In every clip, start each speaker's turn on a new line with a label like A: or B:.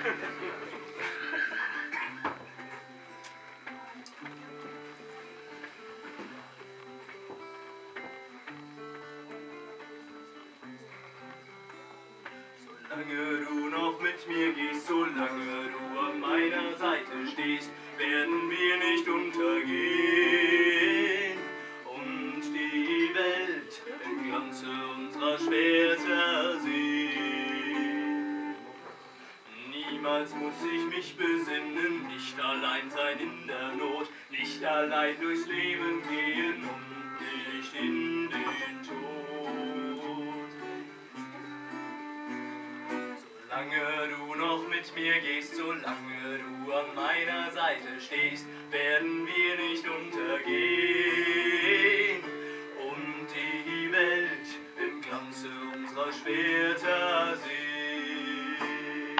A: Solange du noch mit mir gehst, solange du an meiner Seite stehst, werden wir nicht untergehen und die Welt im Glanze unserer Schwerter sehen. Niemals muss ich mich besinnen, nicht allein sein in der Not, nicht allein durchs Leben gehen und nicht in den Tod. Solange du noch mit mir gehst, solange du an meiner Seite stehst, werden wir nicht untergehen und die Welt im Glanze unserer Schwerter sehen.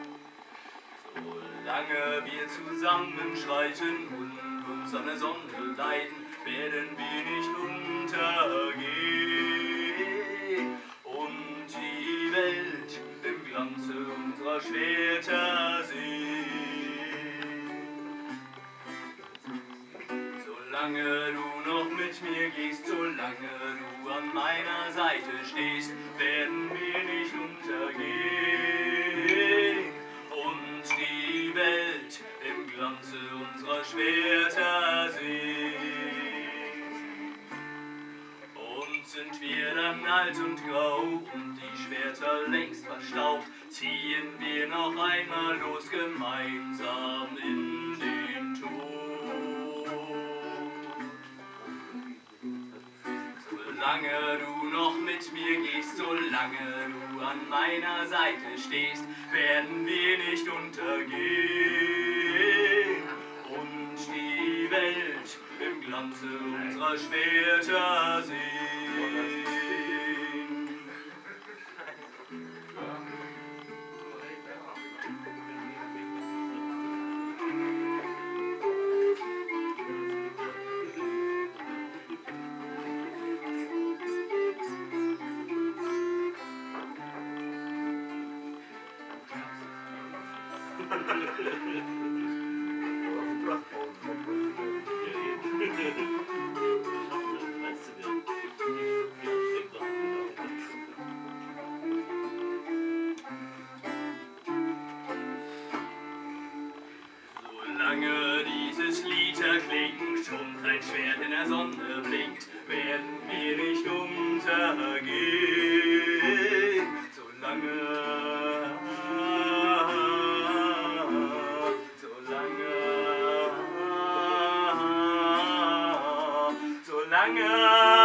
A: Solange wir zusammenschreiten und uns an der Sonne leiden, werden wir nicht untergehen und die Welt im Glanze unserer Schwerter sehen. Solange du noch mit mir gehst, solange du an meiner Seite stehst, werden wir nicht untergehen und die Welt im Glanze unserer Schwerter sehen. Und sind wir dann alt und grau und die Schwerter längst verstaubt, ziehen wir noch einmal los gemeinsam in den Tod. Solange du noch mit mir gehst, solange du an meiner Seite stehst, werden wir nicht untergehen und die Welt im Glanze unserer Schwerter sehen. Solange dieses Lied erklingt und ein Schwert in der Sonne blinkt, werden wir nicht untergehen. Solange